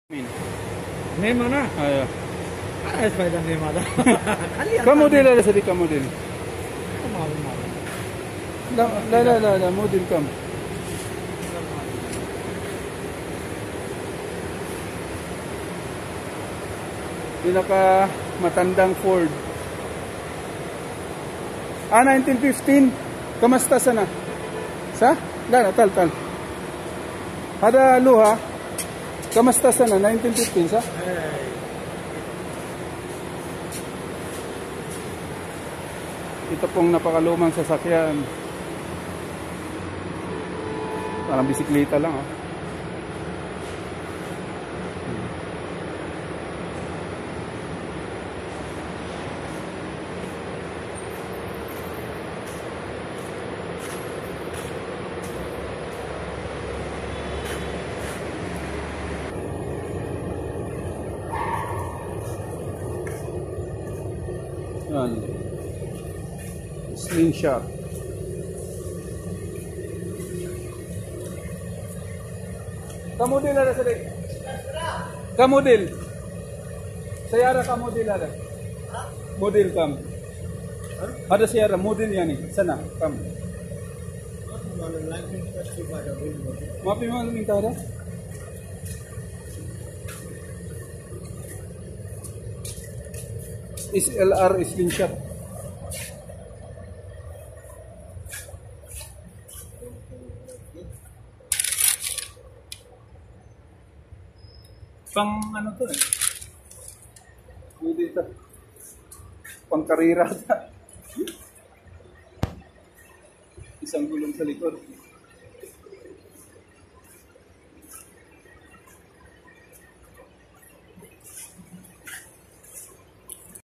Nema Ayo. spider nema da. Model ada sedikit model. La model kam. Pinaka matandang Ford. 1915. Kamusta sana? Sa? Dala tal. Ada luha. Kamusta sana 1915 sa? Ito pong napakalumang sasakyan. Parang bisikleta lang, oh. Yan. Slingshot. Kamodel ada sedek. Kamodel. Sayara kamodel ada. Model kam. Ada sayara model yani sana kam. Maaf memang minta ada. SLR slingshot. Pang ano to eh? Dito. Pang karira. Isang gulong sa likod.